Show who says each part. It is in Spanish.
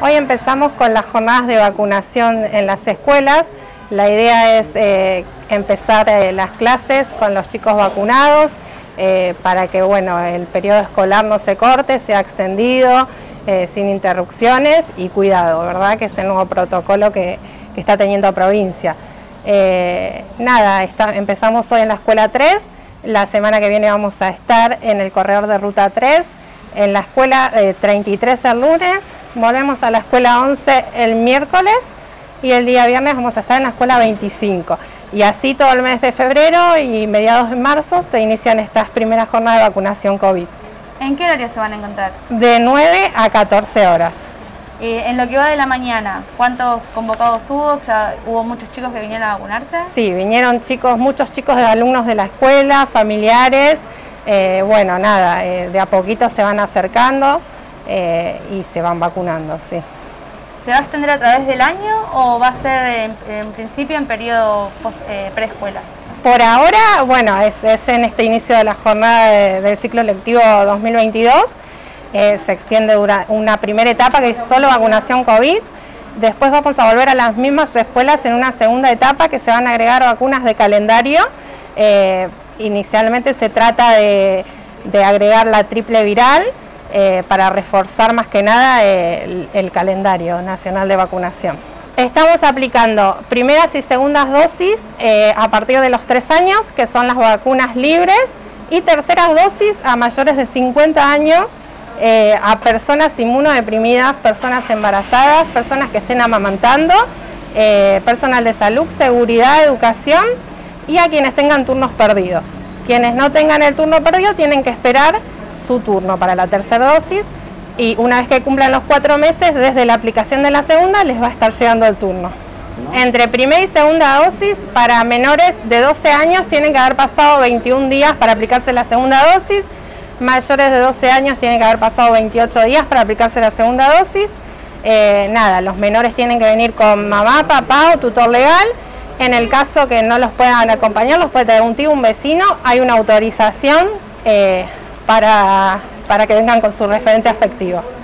Speaker 1: Hoy empezamos con las jornadas de vacunación en las escuelas. La idea es empezar las clases con los chicos vacunados para que el periodo escolar no se corte, sea extendido, sin interrupciones y cuidado, ¿verdad? Que es el nuevo protocolo que está teniendo provincia. Empezamos hoy en la escuela 3, la semana que viene vamos a estar en el corredor de ruta 3, en la escuela 33 el lunes, volvemos a la escuela 11 el miércoles y el día viernes vamos a estar en la escuela 25. Y así todo el mes de febrero y mediados de marzo se inician estas primeras jornadas de vacunación COVID.
Speaker 2: ¿En qué horario se van a encontrar?
Speaker 1: De 9 a 14 horas.
Speaker 2: En lo que va de la mañana, ¿cuántos convocados hubo? ¿Ya hubo muchos chicos que vinieron a vacunarse?
Speaker 1: Sí, vinieron muchos chicos de alumnos de la escuela, familiares. De a poquito se van acercando y se van vacunando, sí.
Speaker 2: ¿Se va a extender a través del año o va a ser en principio en periodo preescuela?
Speaker 1: Por ahora, es en este inicio de la jornada del ciclo lectivo 2022. Se extiende una primera etapa que es solo vacunación COVID. Después vamos a volver a las mismas escuelas en una segunda etapa que se van a agregar vacunas de calendario. Inicialmente se trata de agregar la triple viral para reforzar más que nada el calendario nacional de vacunación. Estamos aplicando primeras y segundas dosis a partir de los 3 años, que son las vacunas libres, y terceras dosis a mayores de 50 años, a personas inmunodeprimidas, personas embarazadas, personas que estén amamantando, personal de salud, seguridad, educación y a quienes tengan turnos perdidos. Quienes no tengan el turno perdido tienen que esperar su turno para la tercera dosis y una vez que cumplan los 4 meses desde la aplicación de la segunda les va a estar llegando el turno. Entre primera y segunda dosis para menores de 12 años tienen que haber pasado 21 días para aplicarse la segunda dosis, mayores de 12 años tienen que haber pasado 28 días para aplicarse la segunda dosis. Los menores tienen que venir con mamá, papá o tutor legal. En el caso que no los puedan acompañar, los puede traer un tío, un vecino, hay una autorización para que vengan con su referente afectivo.